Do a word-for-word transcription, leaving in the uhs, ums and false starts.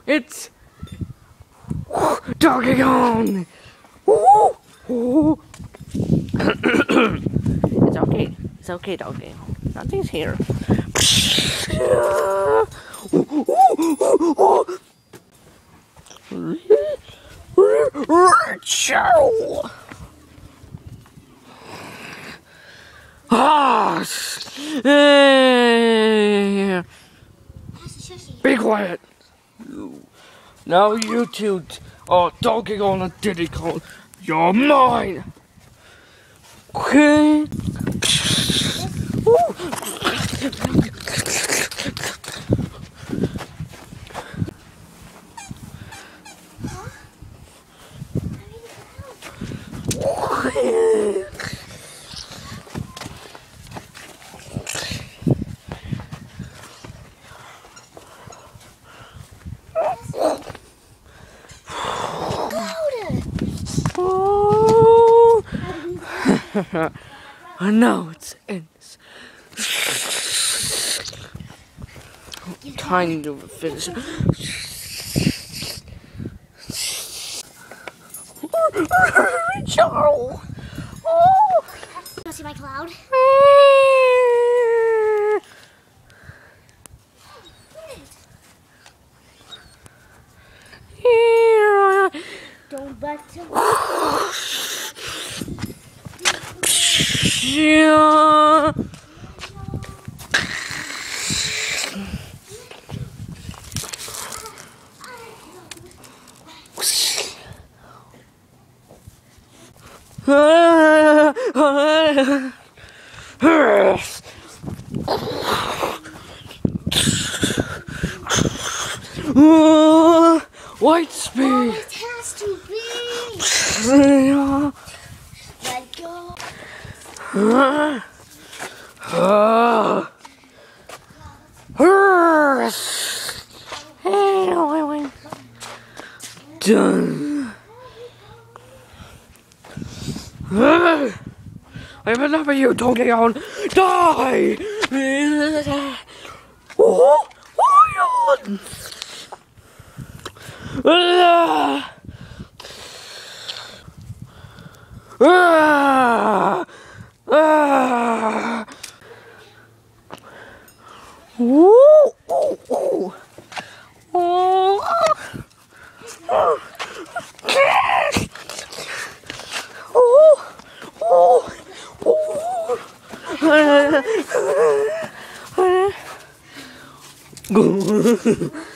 It's Donkey Kong! It's okay. It's okay, Donkey. Nothing's here. Ah! Be quiet. Now you two are Donkey Kong and Diddy Kong. You're mine. Okay. Now it's ends. Trying to finish. Charles! Oh! Want to see my cloud? Don't back to Yeah. White speed. Oh, it has to be. Let go. Uh, Done. I have enough of you, Donkey Kong. Die! Oh, oh, ah! Ah! Ah! Ooh, ooh, ooh. Oh. Oh. Oh. Oh. Oh.